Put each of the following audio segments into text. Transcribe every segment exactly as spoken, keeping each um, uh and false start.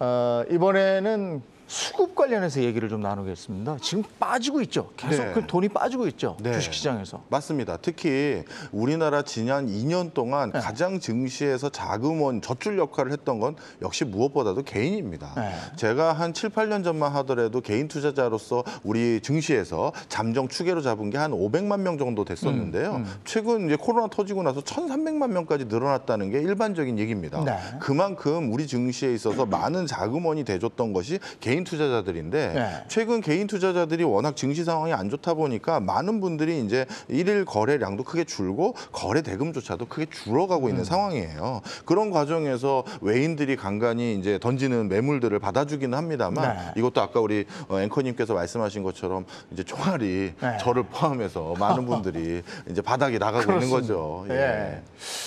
어, 이번에는 수급 관련해서 얘기를 좀 나누겠습니다. 지금 빠지고 있죠. 계속 네. 그 돈이 빠지고 있죠. 네. 주식시장에서. 맞습니다. 특히 우리나라 지난 이 년 동안 네. 가장 증시에서 자금원 젖줄 역할을 했던 건 역시 무엇보다도 개인입니다. 네. 제가 한 칠, 팔 년 전만 하더라도 개인 투자자로서 우리 증시에서 잠정 추계로 잡은 게 한 오백만 명 정도 됐었는데요. 음, 음. 최근 이제 코로나 터지고 나서 천삼백만 명까지 늘어났다는 게 일반적인 얘기입니다. 네. 그만큼 우리 증시에 있어서 많은 자금원이 돼줬던 것이 개인 투자자들인데 네. 최근 개인 투자자들이 워낙 증시 상황이 안 좋다 보니까 많은 분들이 이제 일일 거래량도 크게 줄고 거래 대금조차도 크게 줄어가고 있는 음. 상황이에요. 그런 과정에서 외인들이 간간히 이제 던지는 매물들을 받아주기는 합니다만 네. 이것도 아까 우리 앵커님께서 말씀하신 것처럼 이제 총알이 네. 저를 포함해서 많은 분들이 이제 바닥에 나가고 그렇습니다. 있는 거죠. 예. 예.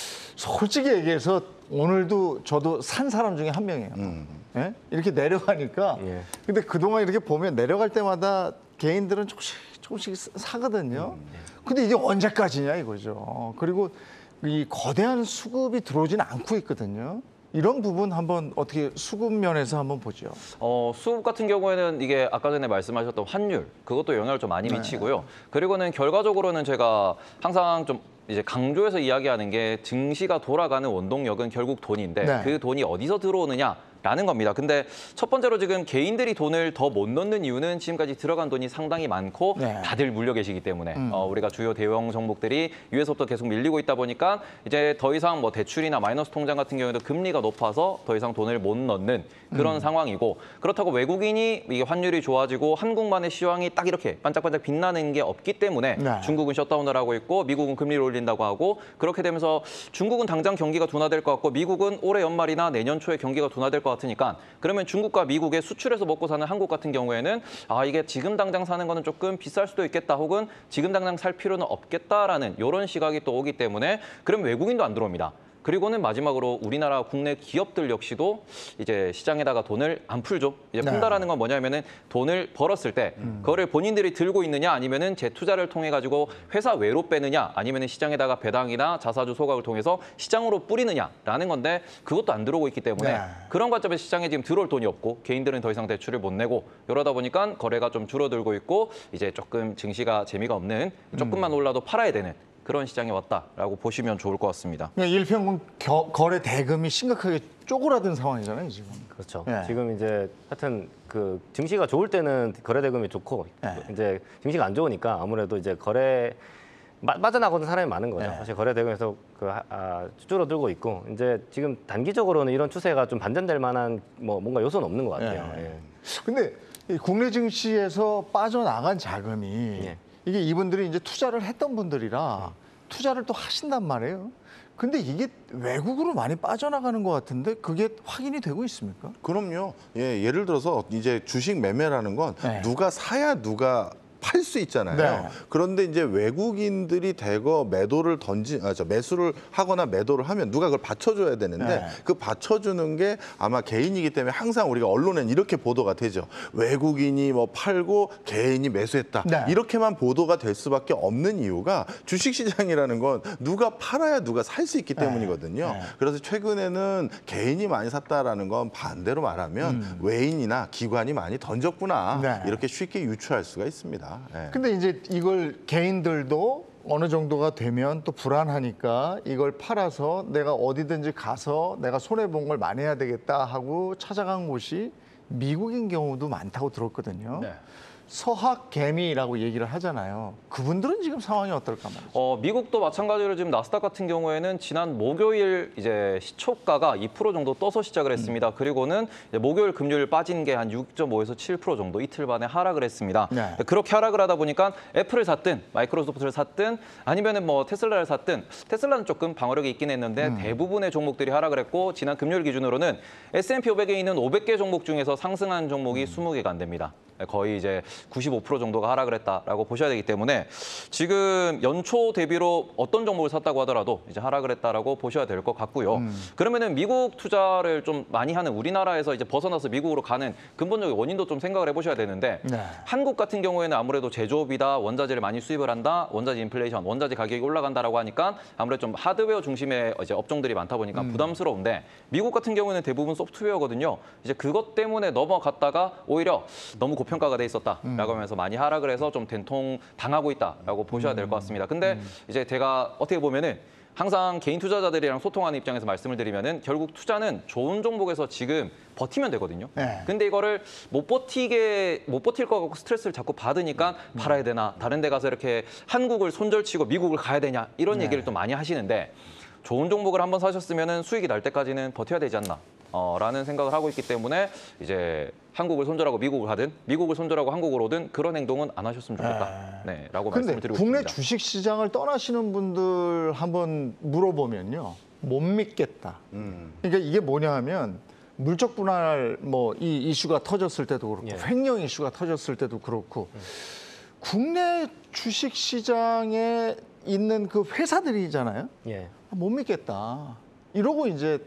솔직히 얘기해서 오늘도 저도 산 사람 중에 한 명이에요. 음. 예? 이렇게 내려가니까. 예. 근데 그동안 이렇게 보면 내려갈 때마다 개인들은 조금씩 조금씩 사거든요. 음. 근데 이게 언제까지냐 이거죠. 그리고 이 거대한 수급이 들어오지는 않고 있거든요. 이런 부분 한번 어떻게 수급 면에서 한번 보죠. 어, 수급 같은 경우에는 이게 아까 전에 말씀하셨던 환율, 그것도 영향을 좀 많이 미치고요. 그리고는 결과적으로는 제가 항상 좀 이제 강조해서 이야기하는 게 증시가 돌아가는 원동력은 결국 돈인데 네. 그 돈이 어디서 들어오느냐? 라는 겁니다. 근데 첫 번째로 지금 개인들이 돈을 더 못 넣는 이유는 지금까지 들어간 돈이 상당히 많고 네. 다들 물려 계시기 때문에 음. 어, 우리가 주요 대형 종목들이 위에서부터 계속 밀리고 있다 보니까 이제 더 이상 뭐 대출이나 마이너스 통장 같은 경우에도 금리가 높아서 더 이상 돈을 못 넣는 그런 음. 상황이고 그렇다고 외국인이 이게 환율이 좋아지고 한국만의 시황이 딱 이렇게 반짝반짝 빛나는 게 없기 때문에 네. 중국은 셧다운을 하고 있고 미국은 금리를 올린다고 하고 그렇게 되면서 중국은 당장 경기가 둔화될 것 같고 미국은 올해 연말이나 내년 초에 경기가 둔화될 것 같으니까 그러면 중국과 미국의 수출해서 먹고 사는 한국 같은 경우에는 아 이게 지금 당장 사는 거는 조금 비쌀 수도 있겠다 혹은 지금 당장 살 필요는 없겠다라는 이런 시각이 또 오기 때문에 그럼 외국인도 안 들어옵니다. 그리고는 마지막으로 우리나라 국내 기업들 역시도 이제 시장에다가 돈을 안 풀죠. 이제 네. 푼다라는 건 뭐냐면은 돈을 벌었을 때 음. 그거를 본인들이 들고 있느냐 아니면은 재투자를 통해 가지고 회사 외로 빼느냐 아니면은 시장에다가 배당이나 자사주 소각을 통해서 시장으로 뿌리느냐라는 건데 그것도 안 들어오고 있기 때문에 네. 그런 관점에서 시장에 지금 들어올 돈이 없고 개인들은 더 이상 대출을 못 내고 이러다 보니까 거래가 좀 줄어들고 있고 이제 조금 증시가 재미가 없는 조금만 올라도 팔아야 되는 그런 시장에 왔다라고 보시면 좋을 것 같습니다. 그러니까 일평균 겨, 거래 대금이 심각하게 쪼그라든 상황이잖아요, 지금. 그렇죠. 예. 지금 이제 하여튼 그 증시가 좋을 때는 거래 대금이 좋고 예. 이제 증시가 안 좋으니까 아무래도 이제 거래 마, 빠져나가는 사람이 많은 거죠. 예. 사실 거래 대금에서 그 아, 줄어들고 있고 이제 지금 단기적으로는 이런 추세가 좀 반전될 만한 뭐 뭔가 요소는 없는 것 같아요. 예. 예. 근데 이 국내 증시에서 빠져나간 자금이 예. 이게 이분들이 이제 투자를 했던 분들이라 투자를 또 하신단 말이에요. 근데 이게 외국으로 많이 빠져나가는 것 같은데 그게 확인이 되고 있습니까? 그럼요. 예, 예를 들어서 이제 주식 매매라는 건 네. 누가 사야 누가 팔 수 있잖아요. 네. 그런데 이제 외국인들이 대거 매도를 던지, 아, 저 매수를 하거나 매도를 하면 누가 그걸 받쳐줘야 되는데 네. 그 받쳐주는 게 아마 개인이기 때문에 항상 우리가 언론엔 이렇게 보도가 되죠. 외국인이 뭐 팔고 개인이 매수했다. 네. 이렇게만 보도가 될 수밖에 없는 이유가 주식시장이라는 건 누가 팔아야 누가 살 수 있기 때문이거든요. 네. 그래서 최근에는 개인이 많이 샀다라는 건 반대로 말하면 음. 외인이나 기관이 많이 던졌구나. 네. 이렇게 쉽게 유추할 수가 있습니다. 예. 근데 이제 이걸 개인들도 어느 정도가 되면 또 불안하니까 이걸 팔아서 내가 어디든지 가서 내가 손해본 걸 만회해야 되겠다 하고 찾아간 곳이 미국인 경우도 많다고 들었거든요. 네. 서학 개미라고 얘기를 하잖아요. 그분들은 지금 상황이 어떨까 말이죠. 어, 미국도 마찬가지로 지금 나스닥 같은 경우에는 지난 목요일 이제 시초가가 이 퍼센트 정도 떠서 시작을 했습니다. 음. 그리고는 이제 목요일, 금요일 빠진 게 한 육 점 오에서 칠 퍼센트 정도 이틀 만에 하락을 했습니다. 네. 그렇게 하락을 하다 보니까 애플을 샀든 마이크로소프트를 샀든 아니면은 뭐 테슬라를 샀든 테슬라는 조금 방어력이 있긴 했는데 음. 대부분의 종목들이 하락을 했고 지난 금요일 기준으로는 에스 앤 피 오백에 있는 오백 개 종목 중에서 상승한 종목이 음. 스무 개가 안 됩니다. 거의 이제 구십오 퍼센트 정도가 하락을 했다라고 보셔야 되기 때문에 지금 연초 대비로 어떤 종목을 샀다고 하더라도 이제 하락을 했다라고 보셔야 될 것 같고요. 음. 그러면은 미국 투자를 좀 많이 하는 우리나라에서 이제 벗어나서 미국으로 가는 근본적인 원인도 좀 생각을 해보셔야 되는데 네. 한국 같은 경우에는 아무래도 제조업이다, 원자재를 많이 수입을 한다, 원자재 인플레이션, 원자재 가격이 올라간다라고 하니까 아무래도 좀 하드웨어 중심의 이제 업종들이 많다 보니까 음. 부담스러운데 미국 같은 경우에는 대부분 소프트웨어거든요. 이제 그것 때문에 넘어갔다가 오히려 너무 고평가가 돼 있었다라고 음. 하면서 많이 하락을 해서 좀 된통 당하고 있다라고 보셔야 될 것 같습니다. 근데 음. 이제 제가 어떻게 보면은 항상 개인 투자자들이랑 소통하는 입장에서 말씀을 드리면은 결국 투자는 좋은 종목에서 지금 버티면 되거든요. 네. 근데 이거를 못 버티게 못 버틸 것 같고 스트레스를 자꾸 받으니까 음. 팔아야 되나, 다른 데 가서 이렇게 한국을 손절치고 미국을 가야 되냐 이런 네. 얘기를 또 많이 하시는데 좋은 종목을 한번 사셨으면은 수익이 날 때까지는 버텨야 되지 않나. 어, 라는 생각을 하고 있기 때문에 이제 한국을 손절하고 미국을 가든 미국을 손절하고 한국을 오든 그런 행동은 안 하셨으면 좋겠다. 네, 라고 말씀을 드리고 국내 있습니다. 주식 시장을 떠나시는 분들 한번 물어보면요. 못 믿겠다. 음. 그러니까 이게 뭐냐 하면 물적 분할 뭐 이 이슈가 터졌을 때도 그렇고 예. 횡령 이슈가 터졌을 때도 그렇고 음. 국내 주식 시장에 있는 그 회사들이잖아요. 예. 못 믿겠다. 이러고 이제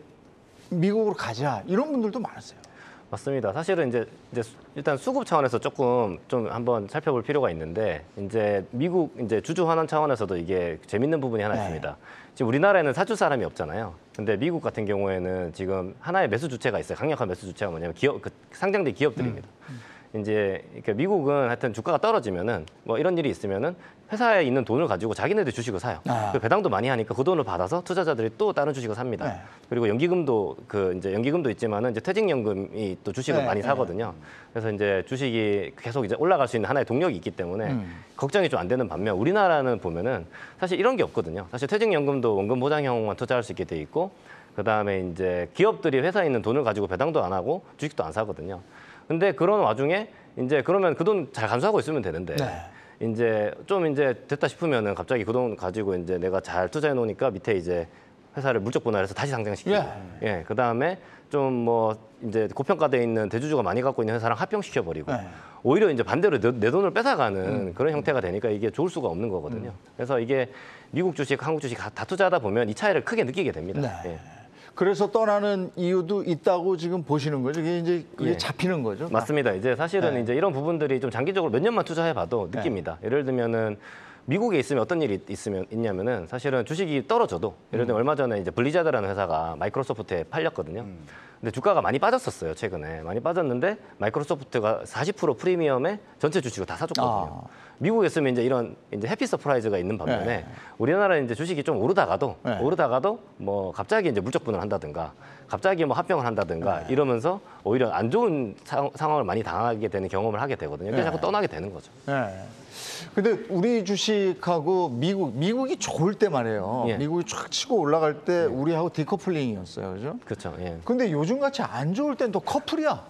미국으로 가자 이런 분들도 많았어요. 맞습니다. 사실은 이제, 이제 일단 수급 차원에서 조금 좀 한번 살펴볼 필요가 있는데 이제 미국 이제 주주 환원 차원에서도 이게 재밌는 부분이 하나 네. 있습니다. 지금 우리나라에는 사줄 사람이 없잖아요. 근데 미국 같은 경우에는 지금 하나의 매수 주체가 있어요. 강력한 매수 주체가 뭐냐면 기업, 그 상장된 기업들입니다. 음. 이제 그러니까 미국은 하여튼 주가가 떨어지면은 뭐 이런 일이 있으면은 회사에 있는 돈을 가지고 자기네들 주식을 사요. 아. 그 배당도 많이 하니까 그 돈을 받아서 투자자들이 또 다른 주식을 삽니다. 네. 그리고 연기금도 그 이제 연기금도 있지만은 이제 퇴직연금이 또 주식을 네. 많이 사거든요. 네. 그래서 이제 주식이 계속 이제 올라갈 수 있는 하나의 동력이 있기 때문에 음. 걱정이 좀 안 되는 반면 우리나라는 보면은 사실 이런 게 없거든요. 사실 퇴직연금도 원금 보장형만 투자할 수 있게 돼 있고 그 다음에 이제 기업들이 회사에 있는 돈을 가지고 배당도 안 하고 주식도 안 사거든요. 근데 그런 와중에 이제 그러면 그 돈 잘 간수하고 있으면 되는데 네. 이제 좀 이제 됐다 싶으면은 갑자기 그 돈 가지고 이제 내가 잘 투자해 놓으니까 밑에 이제 회사를 물적 분할해서 다시 상장시키고 예, 예 그다음에 좀 뭐 이제 고평가돼 있는 대주주가 많이 갖고 있는 회사랑 합병시켜 버리고 네. 오히려 이제 반대로 내, 내 돈을 뺏어가는 음. 그런 형태가 되니까 이게 좋을 수가 없는 거거든요. 음. 그래서 이게 미국 주식, 한국 주식 다 투자하다 보면 이 차이를 크게 느끼게 됩니다. 네. 예. 그래서 떠나는 이유도 있다고 지금 보시는 거죠. 이게 이제 그게 예. 잡히는 거죠. 맞습니다. 이제 사실은 네. 이제 이런 부분들이 좀 장기적으로 몇 년만 투자해봐도 느낍니다. 네. 예를 들면은 미국에 있으면 어떤 일이 있으면 있냐면은 사실은 주식이 떨어져도 예를 들면 음. 얼마 전에 이제 블리자드라는 회사가 마이크로소프트에 팔렸거든요. 음. 근데 주가가 많이 빠졌었어요. 최근에 많이 빠졌는데 마이크로소프트가 사십 퍼센트 프리미엄에 전체 주식을 다 사줬거든요. 아. 미국에 있으면 이제 이런 이제 해피 서프라이즈가 있는 반면에 네. 우리나라는 이제 주식이 좀 오르다가도 네. 오르다가도 뭐 갑자기 이제 물적 분을 한다든가 갑자기 뭐 합병을 한다든가 네. 이러면서 오히려 안 좋은 사, 상황을 많이 당하게 되는 경험을 하게 되거든요. 그래서 네. 자꾸 떠나게 되는 거죠. 네. 근데 우리 주식하고 미국, 미국이 좋을 때 말이에요. 예. 미국이 쫙 치고 올라갈 때 우리하고 디커플링이었어요. 그죠? 그렇죠. 예. 근데 요즘같이 안 좋을 땐 또 커플이야.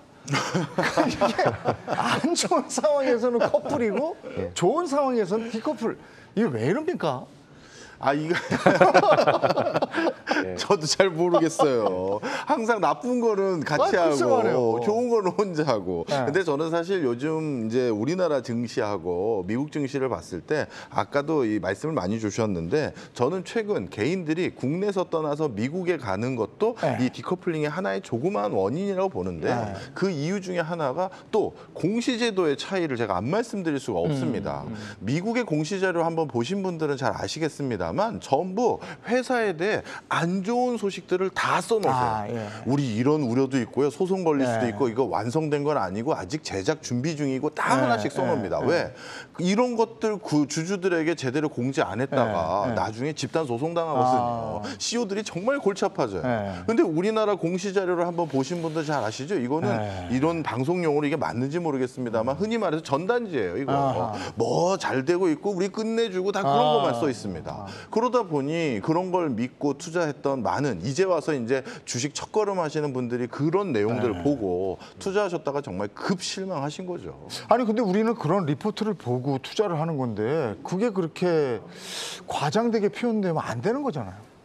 이게 안 좋은 상황에서는 커플이고 예. 좋은 상황에서는 디커플. 이게 왜 이럽니까? 아 이거 저도 잘 모르겠어요. 항상 나쁜 거는 같이 아, 하고 좋은 거는 혼자 하고. 네. 근데 저는 사실 요즘 이제 우리나라 증시하고 미국 증시를 봤을 때 아까도 이 말씀을 많이 주셨는데 저는 최근 개인들이 국내에서 떠나서 미국에 가는 것도 네. 이 디커플링의 하나의 조그마한 원인이라고 보는데 네. 그 이유 중에 하나가 또 공시제도의 차이를 제가 안 말씀드릴 수가 없습니다. 음, 음. 미국의 공시제도를 한번 보신 분들은 잘 아시겠습니다. 만 전부 회사에 대해 안 좋은 소식들을 다 써놓으세요. 아, 예. 우리 이런 우려도 있고요. 소송 걸릴 수도 예. 있고 이거 완성된 건 아니고 아직 제작 준비 중이고 다 예. 하나씩 써놓습니다. 예. 왜? 이런 것들 그 주주들에게 제대로 공지 안 했다가 예. 나중에 집단 소송 당하거든요. 아. 씨이오들이 정말 골치 아파져요. 그런데 예. 우리나라 공시 자료를 한번 보신 분들 잘 아시죠? 이거는 예. 이런 방송용으로 이게 맞는지 모르겠습니다만 흔히 말해서 전단지예요. 이거 뭐 잘 되고 있고 우리 끝내주고 다 그런 아. 것만 써 있습니다. 아. 그러다 보니 그런 걸 믿고 투자했던 많은 이제 와서 이제 주식 첫걸음 하시는 분들이 그런 내용들을 네. 보고 투자하셨다가 정말 급 실망하신 거죠. 아니 근데 우리는 그런 리포트를 보고 투자를 하는 건데 그게 그렇게 과장되게 표현되면 안 되는 거잖아요.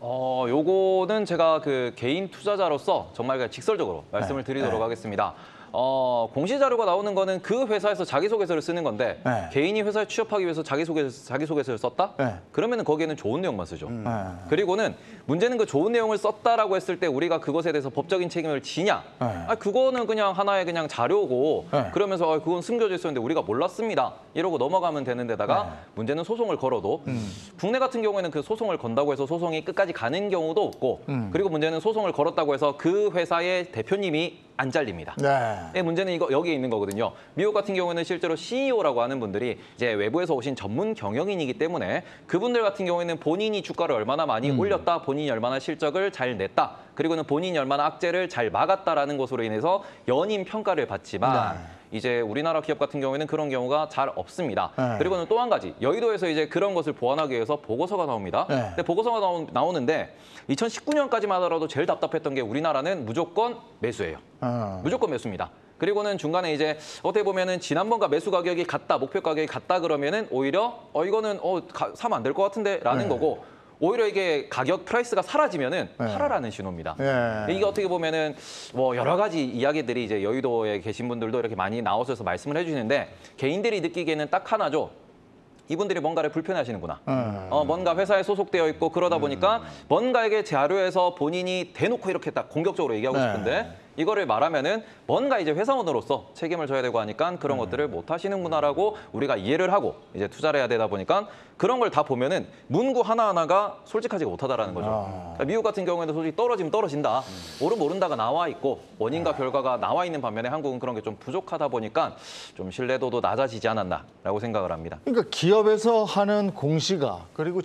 어, 요거는 제가 그 개인 투자자로서 정말 그냥 직설적으로 말씀을 네. 드리도록 네. 하겠습니다. 어, 공시 자료가 나오는 거는 그 회사에서 자기소개서를 쓰는 건데 네. 개인이 회사에 취업하기 위해서 자기소개, 자기소개서를 썼다? 네. 그러면은 거기에는 좋은 내용만 쓰죠. 네. 그리고는 문제는 그 좋은 내용을 썼다라고 했을 때 우리가 그것에 대해서 법적인 책임을 지냐? 네. 아, 그거는 그냥 하나의 그냥 자료고 네. 그러면서 아, 그건 숨겨져 있었는데 우리가 몰랐습니다. 이러고 넘어가면 되는 데다가 네. 문제는 소송을 걸어도 음. 국내 같은 경우에는 그 소송을 건다고 해서 소송이 끝까지 가는 경우도 없고 음. 그리고 문제는 소송을 걸었다고 해서 그 회사의 대표님이 안 잘립니다. 네. 네, 문제는 이거 여기에 있는 거거든요. 미국 같은 경우에는 실제로 씨이오라고 하는 분들이 이제 외부에서 오신 전문 경영인이기 때문에 그분들 같은 경우에는 본인이 주가를 얼마나 많이 음. 올렸다, 본인이 얼마나 실적을 잘 냈다, 그리고는 본인이 얼마나 악재를 잘 막았다라는 것으로 인해서 연임 평가를 받지만 네. 이제 우리나라 기업 같은 경우에는 그런 경우가 잘 없습니다. 네. 그리고는 또 한 가지 여의도에서 이제 그런 것을 보완하기 위해서 보고서가 나옵니다. 네. 근데 보고서가 나오, 나오는데 이천십구 년까지만 하더라도 제일 답답했던 게 우리나라는 무조건 매수예요. 어. 무조건 매수입니다. 그리고는 중간에 이제 어떻게 보면은 지난번과 매수 가격이 같다, 목표 가격이 같다 그러면은 오히려 어 이거는 어 가, 사면 안 될 것 같은데라는 네. 거고 오히려 이게 가격 프라이스가 사라지면은 네. 팔아라는 신호입니다. 네. 이게 어떻게 보면은 뭐 여러 가지 이야기들이 이제 여의도에 계신 분들도 이렇게 많이 나오셔서 말씀을 해주시는데 개인들이 느끼기에는 딱 하나죠. 이분들이 뭔가를 불편해하시는구나. 음. 어, 뭔가 회사에 소속되어 있고 그러다 보니까 뭔가에게 자료에서 본인이 대놓고 이렇게 딱 공격적으로 얘기하고 네. 싶은데 이거를 말하면은 뭔가 이제 회사원으로서 책임을 져야 되고 하니까 그런 것들을 못 하시는구나라고 우리가 이해를 하고 이제 투자를 해야 되다 보니까 그런 걸 다 보면은 문구 하나하나가 솔직하지가 못하다라는 거죠. 아. 그러니까 미국 같은 경우에는 솔직히 떨어지면 떨어진다. 오르면 오른다가 나와 있고 원인과 결과가 나와 있는 반면에 한국은 그런 게 좀 부족하다 보니까 좀 신뢰도도 낮아지지 않았나라고 생각을 합니다. 그러니까 기업에서 하는 공시가 그리고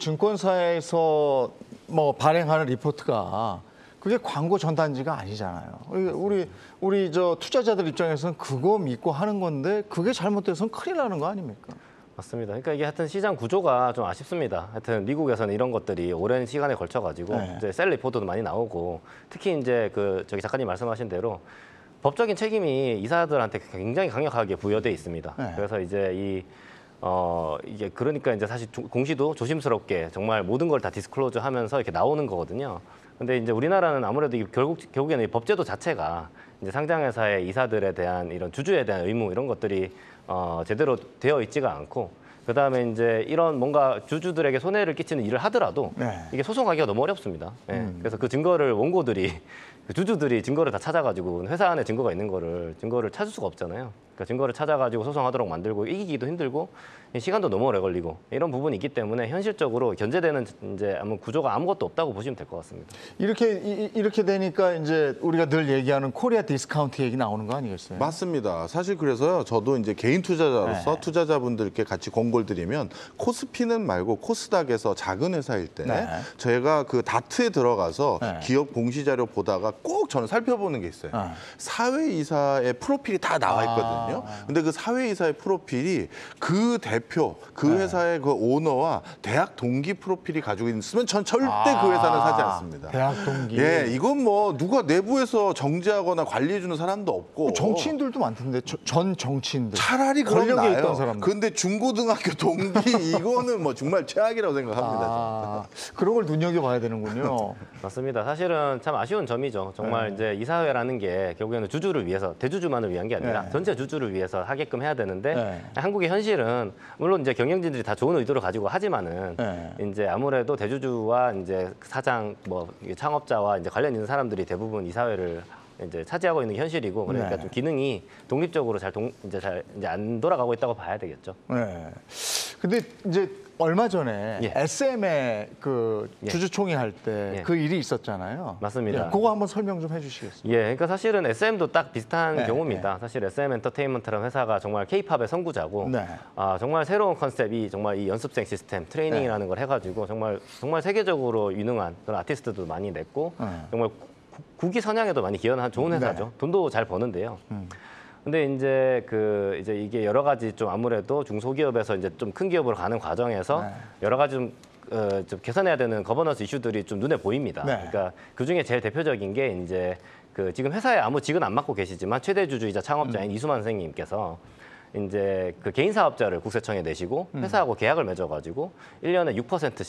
증권사에서 뭐 발행하는 리포트가 그게 광고 전단지가 아니잖아요. 우리 우리 저 투자자들 입장에서는 그거 믿고 하는 건데 그게 잘못돼서는 큰일 나는 거 아닙니까? 맞습니다. 그러니까 이게 하여튼 시장 구조가 좀 아쉽습니다. 하여튼 미국에서는 이런 것들이 오랜 시간에 걸쳐 가지고 네. 이제 셀 리포트도 많이 나오고 특히 이제 그 저기 작가님 말씀하신 대로 법적인 책임이 이사들한테 굉장히 강력하게 부여돼 있습니다. 네. 그래서 이제 이 어 이게 그러니까 이제 사실 조- 공시도 조심스럽게 정말 모든 걸 다 디스클로즈 하면서 이렇게 나오는 거거든요. 근데 이제 우리나라는 아무래도 이 결국 결국에는 이 법제도 자체가 이제 상장회사의 이사들에 대한 이런 주주에 대한 의무 이런 것들이 어 제대로 되어 있지가 않고 그다음에 이제 이런 뭔가 주주들에게 손해를 끼치는 일을 하더라도 네. 이게 소송하기가 너무 어렵습니다. 예. 음. 그래서 그 증거를 원고들이 그 주주들이 증거를 다 찾아가지고 회사 안에 증거가 있는 거를 증거를 찾을 수가 없잖아요. 그러니까 증거를 찾아가지고 소송하도록 만들고 이기기도 힘들고 시간도 너무 오래 걸리고 이런 부분이 있기 때문에 현실적으로 견제되는 이제 아무 구조가 아무것도 없다고 보시면 될 것 같습니다. 이렇게 이- 이렇게 되니까 이제 우리가 늘 얘기하는 코리아 디스카운트 얘기 나오는 거 아니겠어요? 맞습니다. 사실 그래서요. 저도 이제 개인 투자자로서 네. 투자자분들께 같이 공고를 드리면 코스피는 말고 코스닥에서 작은 회사일 때 네. 저희가 그 다트에 들어가서 네. 기업 공시 자료 보다가 꼭 저는 살펴보는 게 있어요. 네. 사회이사의 프로필이 다 나와 있거든요. 아. 근데 그 사회이사의 프로필이 그 대표, 그 네. 회사의 그 오너와 대학 동기 프로필이 가지고 있으면 전 절대 아, 그 회사는 사지 않습니다. 대학 동기. 예, 이건 뭐 누가 내부에서 정지하거나 관리해주는 사람도 없고 정치인들도 많던데 저- 전 정치인들. 차라리 그런 권력에 나요. 있던 사람들. 근데 중고등학교 동기 이거는 뭐 정말 최악이라고 생각합니다. 아, 그런 걸 눈여겨봐야 되는군요. 맞습니다. 사실은 참 아쉬운 점이죠. 정말 네. 이제 이사회라는 게 결국에는 주주를 위해서 대주주만을 위한 게 아니라 네. 전체 주주를 위해서 하게끔 해야 되는데 네. 한국의 현실은 물론 이제 경영진들이 다 좋은 의도를 가지고 하지만은 네. 이제 아무래도 대주주와 이제 사장 뭐 창업자와 이제 관련 있는 사람들이 대부분 이사회를 이제 차지하고 있는 게 현실이고 그러니까 네. 좀 기능이 독립적으로 잘 동, 이제 잘 이제 안 돌아가고 있다고 봐야 되겠죠. 네. 근데 이제 얼마 전에 예. 에스엠의 그 예. 주주총회 할 때 예. 그 일이 있었잖아요. 맞습니다. 예, 그거 한번 설명 좀 해주시겠어요? 예, 그러니까 사실은 에스엠도 딱 비슷한 네, 경우입니다. 사실 에스엠 엔터테인먼트라는 회사가 정말 케이팝의 선구자고, 네. 아 정말 새로운 컨셉이 정말 이 연습생 시스템 트레이닝이라는 걸 해가지고 정말 정말 세계적으로 유능한 그런 아티스트도 많이 냈고, 네. 정말 구- 국기 선양에도 많이 기여한 좋은 회사죠. 네. 돈도 잘 버는데요. 음. 근데 이제 그 이제 이게 여러 가지 좀 아무래도 중소기업에서 이제 좀 큰 기업으로 가는 과정에서 네. 여러 가지 좀, 어, 좀 개선해야 되는 거버넌스 이슈들이 좀 눈에 보입니다. 네. 그러니까 그 중에 제일 대표적인 게 이제 그 지금 회사에 아무 직은 안 맡고 계시지만 최대 주주이자 창업자인 음. 이수만 선생님께서 이제 그 개인 사업자를 국세청에 내시고 회사하고 계약을 맺어가지고 일 년에 육 퍼센트씩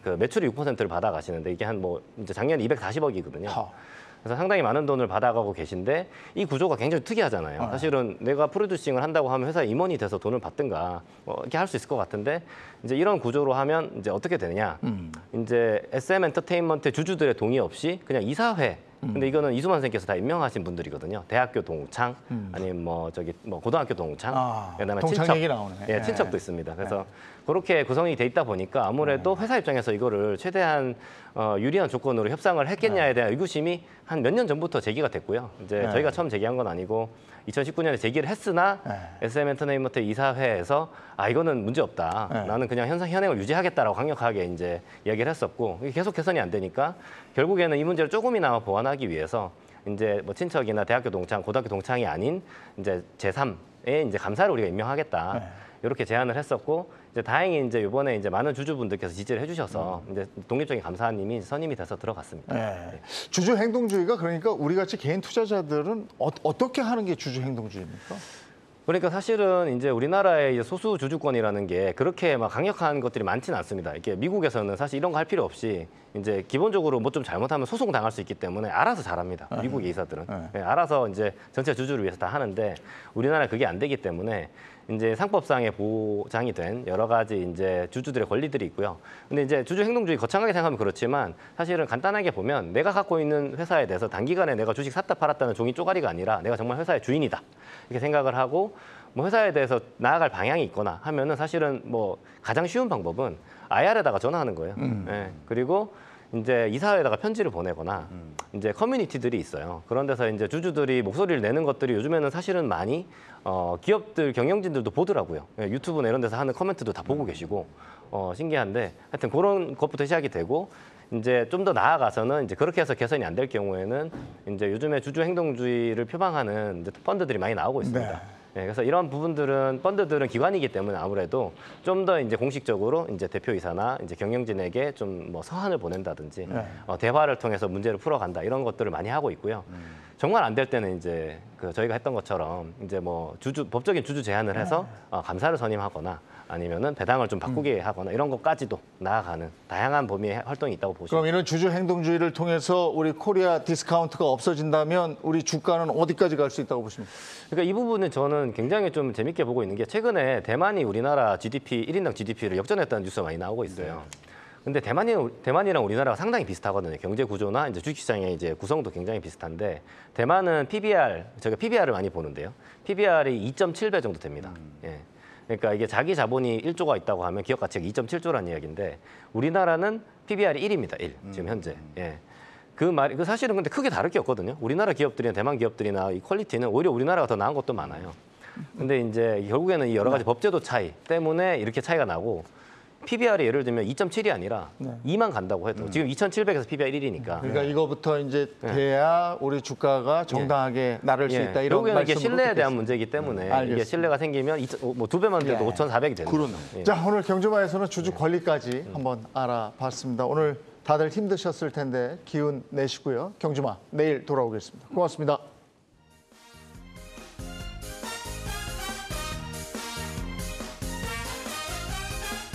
그 매출이 육 퍼센트를 받아가시는데 이게 한 뭐 이제 작년 이백사십억이거든요. 하. 그래서 상당히 많은 돈을 받아가고 계신데 이 구조가 굉장히 특이하잖아요. 아. 사실은 내가 프로듀싱을 한다고 하면 회사 임원이 돼서 돈을 받든가 뭐 이렇게 할 수 있을 것 같은데 이제 이런 구조로 하면 이제 어떻게 되느냐? 음. 이제 에스엠 엔터테인먼트 주주들의 동의 없이 그냥 이사회. 근데 이거는 이수만 선생님께서 다 임명하신 분들이거든요. 대학교 동창, 아니면 뭐 저기 뭐 고등학교 동창, 아, 그다음에 동창 친척, 얘기 나오네. 예, 네. 친척도 있습니다. 그래서 그렇게 구성이 돼 있다 보니까 아무래도 회사 입장에서 이거를 최대한 어, 유리한 조건으로 협상을 했겠냐에 대한 의구심이 한 몇 년 전부터 제기가 됐고요. 이제 네. 저희가 처음 제기한 건 아니고 이천십구 년에 제기를 했으나 네. 에스엠 엔터테인먼트 이사회에서 아 이거는 문제 없다. 네. 나는 그냥 현상 현행을 유지하겠다라고 강력하게 이제 이야기를 했었고 이게 계속 개선이 안 되니까 결국에는 이 문제를 조금이나마 보완하기 위해서 이제 뭐 친척이나 대학교 동창, 고등학교 동창이 아닌 이제 제삼의 이제 감사를 우리가 임명하겠다. 네. 이렇게 제안을 했었고 이제 다행히 이제 이번에 이제 많은 주주분들께서 지지를 해주셔서 음. 이제 독립적인 감사님이 선임이 돼서 들어갔습니다. 네. 주주 행동주의가 그러니까 우리 같이 개인 투자자들은 어, 어떻게 하는 게 주주 행동주의입니까? 그러니까 사실은 이제 우리나라의 이제 소수 주주권이라는 게 그렇게 막 강력한 것들이 많지는 않습니다. 이렇게 미국에서는 사실 이런 거 할 필요 없이 이제 기본적으로 뭐 좀 잘못하면 소송 당할 수 있기 때문에 알아서 잘합니다. 미국의 이사들은 네. 네, 알아서 이제 전체 주주를 위해서 다 하는데 우리나라 그게 안 되기 때문에 이제 상법상의 보장이 된 여러 가지 이제 주주들의 권리들이 있고요. 근데 이제 주주 행동주의 거창하게 생각하면 그렇지만 사실은 간단하게 보면 내가 갖고 있는 회사에 대해서 단기간에 내가 주식 샀다 팔았다는 종이 쪼가리가 아니라 내가 정말 회사의 주인이다 이렇게 생각을 하고 뭐 회사에 대해서 나아갈 방향이 있거나 하면은 사실은 뭐 가장 쉬운 방법은 아이알에다가 전화하는 거예요. 음. 예. 그리고 이제 이사회에다가 편지를 보내거나 음. 이제 커뮤니티들이 있어요. 그런 데서 이제 주주들이 목소리를 내는 것들이 요즘에는 사실은 많이 어, 기업들 경영진들도 보더라고요. 예, 유튜브나 이런 데서 하는 코멘트도 다 보고 계시고 어, 신기한데 하여튼 그런 것부터 시작이 되고 이제 좀 더 나아가서는 이제 그렇게 해서 개선이 안 될 경우에는 이제 요즘에 주주 행동주의를 표방하는 이제 펀드들이 많이 나오고 있습니다. 네. 네, 그래서 이런 부분들은 펀드들은 기관이기 때문에 아무래도 좀 더 이제 공식적으로 이제 대표이사나 이제 경영진에게 좀 뭐 서한을 보낸다든지 네. 어, 대화를 통해서 문제를 풀어간다 이런 것들을 많이 하고 있고요. 정말 안 될 때는 이제 그 저희가 했던 것처럼 이제 뭐 주주 법적인 주주 제안을 해서 어, 감사를 선임하거나 아니면은 배당을 좀 바꾸게 하거나 이런 것까지도 나아가는 다양한 범위의 활동이 있다고 보시면. 그럼 이런 주주 행동주의를 통해서 우리 코리아 디스카운트가 없어진다면 우리 주가는 어디까지 갈 수 있다고 보십니까? 그러니까 이 부분은 저는 굉장히 좀 재밌게 보고 있는 게 최근에 대만이 우리나라 지디피 일 인당 지디피를 역전했다는 뉴스가 많이 나오고 있어요. 근데 대만이 대만이랑 우리나라가 상당히 비슷하거든요. 경제 구조나 이제 주식시장의 이제 구성도 굉장히 비슷한데 대만은 피비알 저희가 피비알을 많이 보는데요. 피비알이 이 점 칠 배 정도 됩니다. 예. 그러니까 이게 자기 자본이 일 조가 있다고 하면 기업 가치가 이 점 칠 조라는 이야기인데 우리나라는 피비알이 일입니다. 일 지금 현재. 예. 그 말이 그 사실은 근데 크게 다를 게 없거든요. 우리나라 기업들이나 대만 기업들이나 이 퀄리티는 오히려 우리나라가 더 나은 것도 많아요. 근데 이제 결국에는 이 여러 가지 법제도 차이 때문에 이렇게 차이가 나고 피비알이 예를 들면 이 점 칠이 아니라 이만 간다고 해도 지금 이천칠백에서 피비알 일이니까. 그러니까 이거부터 이제 돼야 우리 주가가 정당하게 나를 수 있다 이런 결국에는 이게 말씀으로 신뢰에 대한 듣겠습니다. 문제이기 때문에 이게 알겠습니다. 신뢰가 생기면 뭐 두 배만 돼도 네. 오천사백이 되는 거죠. 예. 자, 오늘 경주마에서는 주주 권리까지 한번 알아봤습니다. 오늘 다들 힘드셨을 텐데 기운 내시고요. 경주마 내일 돌아오겠습니다. 고맙습니다.